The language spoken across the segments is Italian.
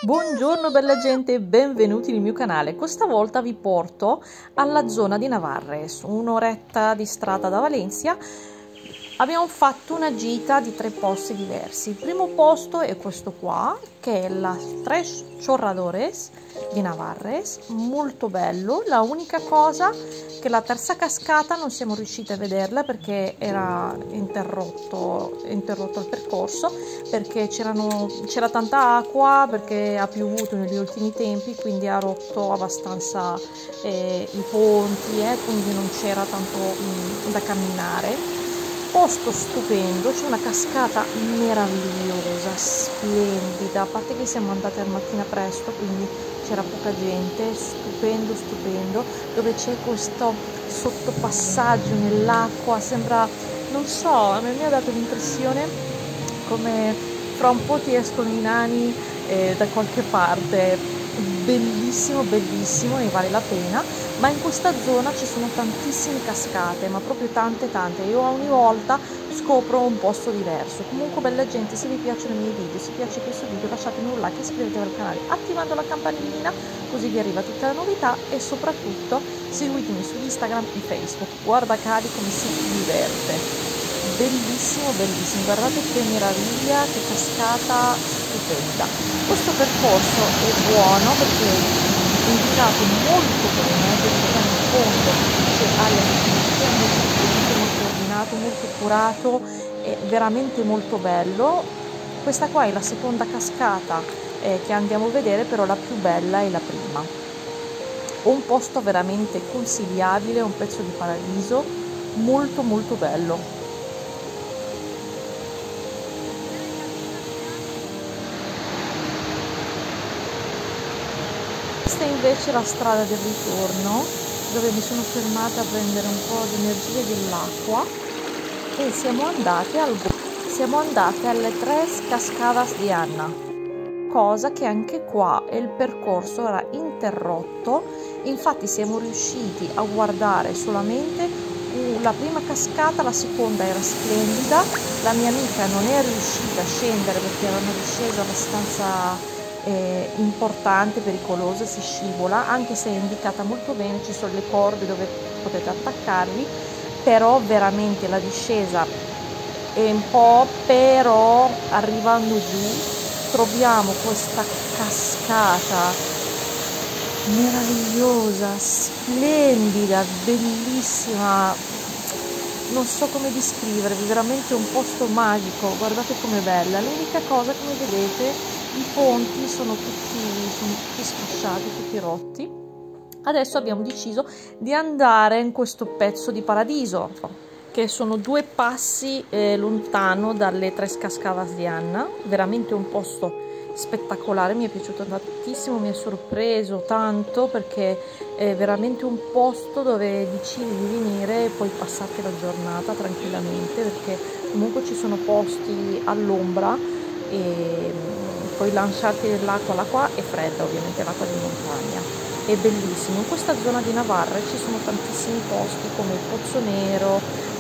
Buongiorno bella gente, benvenuti nel mio canale. Questa volta vi porto alla zona di Navarres, un'oretta di strada da Valencia. Abbiamo fatto una gita di 3 posti diversi. Il primo posto è questo qua, che è la Tres Chorradores di Navarres, molto bello. La unica cosa che la terza cascata non siamo riusciti a vederla perché era interrotto il percorso, perché c'era tanta acqua, perché ha piovuto negli ultimi tempi, quindi ha rotto abbastanza i ponti, quindi non c'era tanto da camminare. Posto stupendo, c'è una cascata meravigliosa, splendida, a parte che siamo andate al mattina presto, quindi c'era poca gente, stupendo, dove c'è questo sottopassaggio nell'acqua, sembra, non so, a me mi ha dato l'impressione come fra un po' ti escono i nani da qualche parte. Bellissimo, bellissimo, ne vale la pena. Ma in questa zona ci sono tantissime cascate, ma proprio tante. Io ogni volta scopro un posto diverso. Comunque bella gente, se vi piacciono i miei video, se vi piace questo video, lasciatemi un like e iscrivetevi al canale attivando la campanellina, così vi arriva tutta la novità, e soprattutto seguitemi su Instagram e Facebook. Guarda Cali come si diverte. Bellissimo, bellissimo, guardate che meraviglia, che cascata stupenda. Questo percorso è buono perché è indicato molto bene, perché in fondo c'è aria molto ordinato, molto curato, è veramente molto bello. Questa qua è la seconda cascata che andiamo a vedere, però la più bella è la prima. Un posto veramente consigliabile, un pezzo di paradiso, molto bello. Questa è invece la strada del ritorno, dove mi sono fermata a prendere un po' di energia dell'acqua, e siamo andate alle Tres Cascadas di Anna, cosa che anche qua il percorso era interrotto. Infatti siamo riusciti a guardare solamente la prima cascata, la seconda era splendida, la mia amica non è riuscita a scendere perché era una discesa abbastanza importante, pericolosa, si scivola, anche se è indicata molto bene, ci sono le corde dove potete attaccarvi, però veramente la discesa è un po', però arrivando giù troviamo questa cascata meravigliosa, splendida, bellissima, non so come descrivervi, veramente un posto magico. Guardate com'è bella. L'unica cosa, come vedete, i ponti sono tutti sfasciati, tutti rotti. Adesso abbiamo deciso di andare in questo pezzo di paradiso, che sono 2 passi lontano dalle Tres Cascadas di Anna. Veramente un posto spettacolare, mi è piaciuto tantissimo, mi ha sorpreso tanto, perché è veramente un posto dove decidi di venire e poi passate la giornata tranquillamente, perché comunque ci sono posti all'ombra e poi lanciarti nell'acqua. L'acqua è fredda, ovviamente l'acqua di montagna, è bellissimo. In questa zona di Navarra ci sono tantissimi posti come il Pozzo Nero,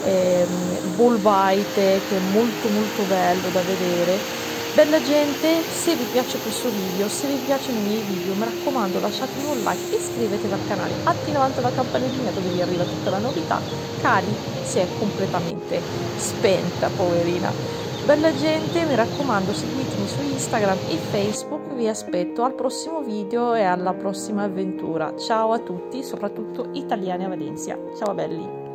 Bolbaite, che è molto bello da vedere. Bella gente, se vi piace questo video, se vi piacciono i miei video, mi raccomando lasciatemi un like, iscrivetevi al canale, attivate la campanellina così vi arriva tutta la novità. Cari si è completamente spenta, poverina. Bella gente, mi raccomando, seguitemi su Instagram e Facebook, vi aspetto al prossimo video e alla prossima avventura. Ciao a tutti, soprattutto italiani a Valencia. Ciao belli!